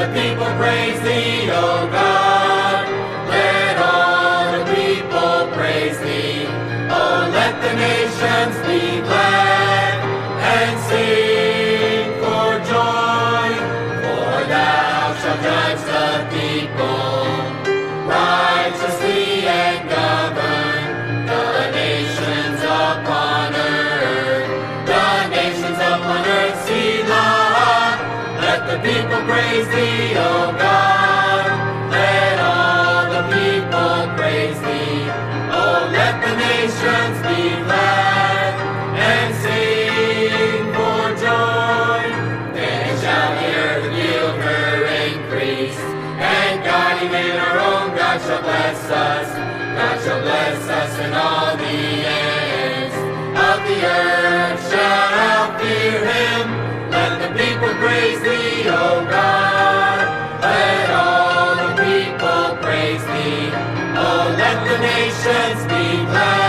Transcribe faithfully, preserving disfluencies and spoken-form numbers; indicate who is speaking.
Speaker 1: the people praise thee, O God. Let all the people praise thee. Oh, let the nations be glad and sing for joy. For thou shalt judge the people righteously and govern the nations upon earth. The nations upon earth, Selah. Let the people praise thee, O God. Let all the people praise thee. Oh, let the nations be glad and sing for joy. Then shall the earth yield her increase, and God, even our own God, shall bless us. God shall bless us, and all the ends of the earth shall fear him. Let the people praise thee, O God. Let all the people praise thee. Oh, let the nations be glad